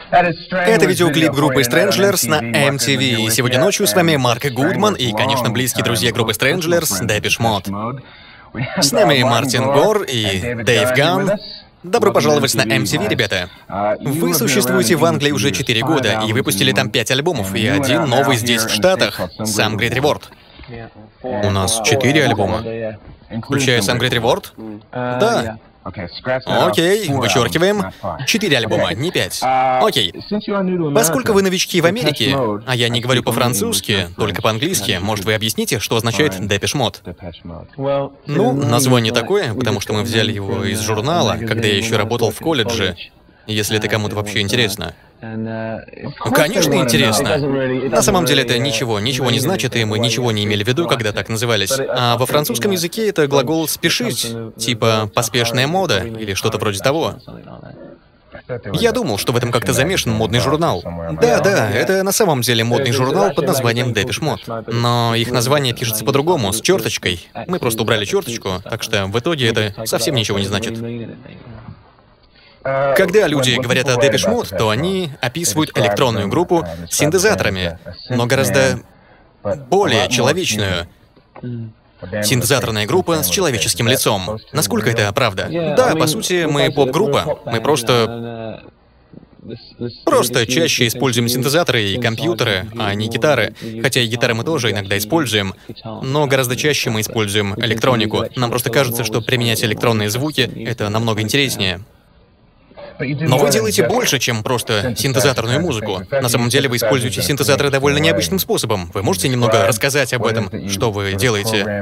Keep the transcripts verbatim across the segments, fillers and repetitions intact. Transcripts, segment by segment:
Это видеоклип группы Stranglers на эм ти ви. И сегодня ночью с вами Марк Гудман и, конечно, близкие друзья группы Stranglers Depeche Mode. С нами Мартин Гор и Дэйв Ганн. Добро пожаловать на эм ти ви, ребята. Вы существуете в Англии уже четыре года и выпустили там пять альбомов, и один новый здесь, в Штатах, Some Great Reward. У нас четыре альбома. Включая Some Great Reward? Да. Окей, вычеркиваем. Четыре альбома, не пять. Окей. Поскольку вы новички в Америке, а я не говорю по-французски, только по-английски, может, вы объясните, что означает Depeche Mode? Ну, название такое, потому что мы взяли его из журнала, когда я еще работал в колледже, если это кому-то вообще интересно. Конечно, интересно. На самом деле это ничего, ничего не значит, и мы ничего не имели в виду, когда так назывались. А во французском языке это глагол «спешить», типа «поспешная мода» или что-то вроде того. Я думал, что в этом как-то замешан модный журнал. Да-да, это на самом деле модный журнал под названием Depeche Mode. Но их название пишется по-другому, с черточкой. Мы просто убрали черточку, так что в итоге это совсем ничего не значит. Когда люди говорят о Depeche Mode, то они описывают электронную группу с синтезаторами, но гораздо более человечную. Синтезаторная группа с человеческим лицом. Насколько это правда? Да, по сути, мы поп-группа. Мы просто... Просто чаще используем синтезаторы и компьютеры, а не гитары. Хотя и гитары мы тоже иногда используем, но гораздо чаще мы используем электронику. Нам просто кажется, что применять электронные звуки — это намного интереснее. Но вы делаете больше, чем просто синтезаторную музыку. На самом деле вы используете синтезаторы довольно необычным способом. Вы можете немного рассказать об этом, что вы делаете?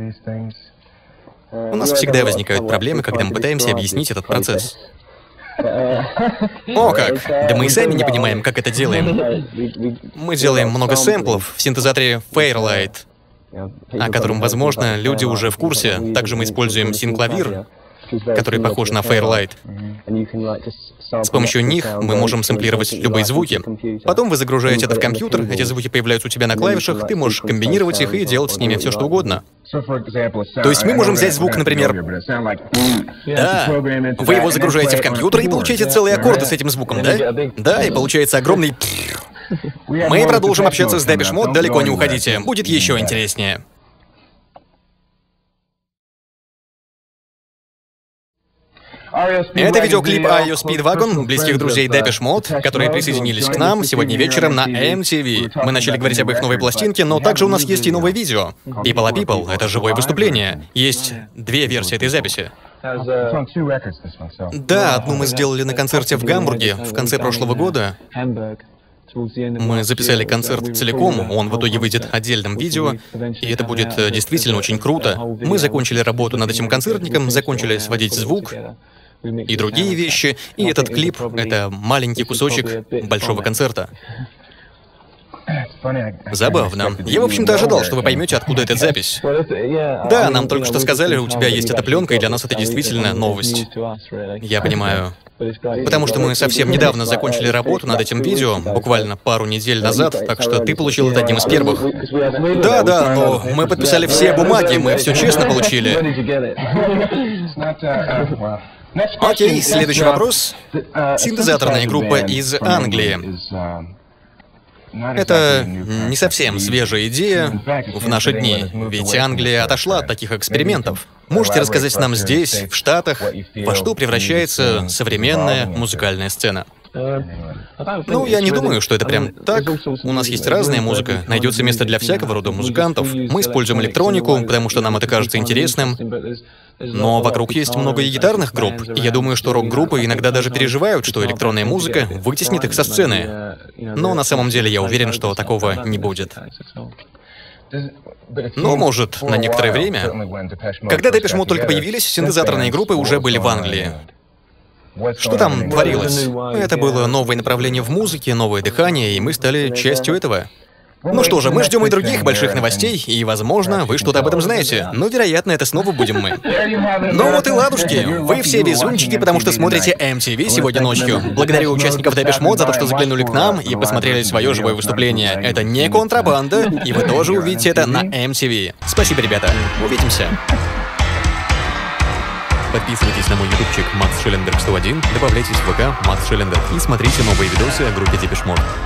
У нас всегда возникают проблемы, когда мы пытаемся объяснить этот процесс. О как! Да мы и сами не понимаем, как это делаем. Мы делаем много сэмплов в синтезаторе Fairlight, о котором, возможно, люди уже в курсе. Также мы используем синклавир, который похож на Fairlight. С помощью них мы можем сэмплировать любые звуки. Потом вы загружаете это в компьютер, эти звуки появляются у тебя на клавишах, ты можешь комбинировать их и делать с ними все, что угодно. То есть мы можем взять звук, например... Да, вы его загружаете в компьютер и получаете целые аккорды с этим звуком, да? Да, и получается огромный... Мы продолжим общаться с Depeche Mode, далеко не уходите, будет еще интереснее. Это видеоклип ай о Speedwagon, близких друзей Depeche Mode, которые присоединились к нам сегодня вечером на эм ти ви. Мы начали говорить об их новой пластинке, но также у нас есть и новое видео. People are People — это живое выступление. Есть две версии этой записи. Да, одну мы сделали на концерте в Гамбурге в конце прошлого года. Мы записали концерт целиком, он в итоге выйдет отдельным видео, и это будет действительно очень круто. Мы закончили работу над этим концертником, закончили сводить звук и другие вещи, и этот клип — это маленький кусочек большого концерта. Забавно. Я, в общем-то, ожидал, что вы поймете, откуда эта запись. Да, нам только что сказали, у тебя есть эта пленка, и для нас это действительно новость. Я понимаю. Потому что мы совсем недавно закончили работу над этим видео, буквально пару недель назад, так что ты получил это одним из первых. Да, да, но мы подписали все бумаги, мы все честно получили. Окей, следующий вопрос. Синтезаторная группа из Англии. Это не совсем свежая идея в наши дни, ведь Англия отошла от таких экспериментов. Можете рассказать нам здесь, в Штатах, во что превращается современная музыкальная сцена? Ну, я не думаю, что это прям так. У нас есть разная музыка, найдется место для всякого рода музыкантов. Мы используем электронику, потому что нам это кажется интересным. Но вокруг есть много и гитарных групп, и я думаю, что рок-группы иногда даже переживают, что электронная музыка вытеснит их со сцены. Но на самом деле я уверен, что такого не будет. Но, может, на некоторое время. Когда Depeche Mode только появились, синтезаторные группы уже были в Англии. Что там творилось? Это было новое направление в музыке, новое дыхание, и мы стали частью этого. Ну что же, мы ждем и других больших новостей, и, возможно, вы что-то об этом знаете. Но, вероятно, это снова будем мы. Ну вот и ладушки. Вы все везунчики, потому что смотрите эм ти ви сегодня ночью. Благодарю участников Depeche Mode за то, что заглянули к нам и посмотрели свое живое выступление. Это не контрабанда, и вы тоже увидите это на эм ти ви. Спасибо, ребята. Увидимся. подписывайтесь на мой ютубчик Макс Шелленберг сто один, добавляйтесь в ВК Макс Шелленберг и смотрите новые видосы о группе Депеш Мод.